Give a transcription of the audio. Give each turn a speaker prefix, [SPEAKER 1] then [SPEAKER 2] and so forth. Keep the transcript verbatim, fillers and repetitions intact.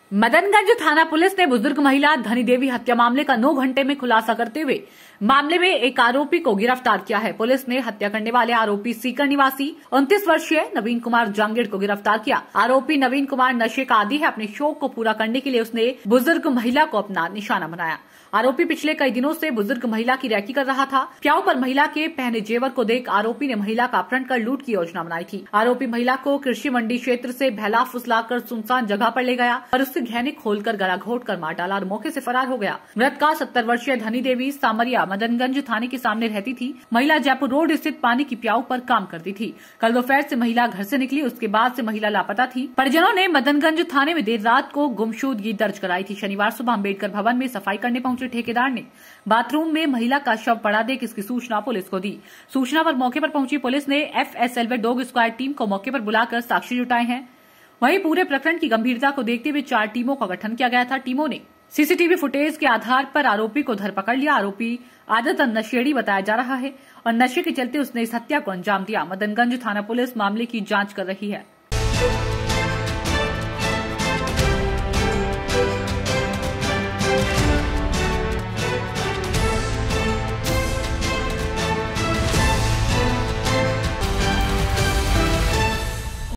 [SPEAKER 1] मदनगंज थाना पुलिस ने बुजुर्ग महिला धनी देवी हत्या मामले का नौ घंटे में खुलासा करते हुए मामले में एक आरोपी को गिरफ्तार किया है। पुलिस ने हत्या करने वाले आरोपी सीकर निवासी उनतीस वर्षीय नवीन कुमार जांगीड़ को गिरफ्तार किया। आरोपी नवीन कुमार नशे का आदी है। अपने शौक को पूरा करने के लिए उसने बुजुर्ग महिला को अपना निशाना बनाया। आरोपी पिछले कई दिनों से बुजुर्ग महिला की रैकी कर रहा था। प्याऊ पर महिला के पहने जेवर को देख आरोपी ने महिला का अपहरण कर लूट की योजना बनाई थी। आरोपी महिला को कृषि मंडी क्षेत्र से भैला फुसलाकर सुनसान जगह पर ले गया और उससे गहने खोलकर गला घोट कर मार डाला और मौके से फरार हो गया। मृत का सत्तर वर्षीय धनी देवी सामरिया मदनगंज थाने के सामने रहती थी। महिला जयपुर रोड स्थित पानी की प्याऊ पर काम करती थी। कल दोपहर से महिला घर से निकली, उसके बाद से महिला लापता थी। परिजनों ने मदनगंज थाने में देर रात को गुमशुदगी दर्ज कराई थी। शनिवार सुबह अम्बेडकर भवन में सफाई करने पहुंचे ठेकेदार ने बाथरूम में महिला का शव पड़ा देख इसकी सूचना पुलिस को दी। सूचना पर मौके पर पहुंची पुलिस ने एफएसएल व डॉग स्क्वाड टीम को मौके पर बुलाकर साक्ष्य जुटाए हैं। वहीं पूरे प्रकरण की गंभीरता को देखते हुए चार टीमों का गठन किया गया था। टीमों ने सीसीटीवी फुटेज के आधार पर आरोपी को धर पकड़ लिया। आरोपी आदतन नशेड़ी बताया जा रहा है और नशे के चलते उसने इस हत्या को अंजाम दिया। मदनगंज थाना पुलिस मामले की जांच कर रही है।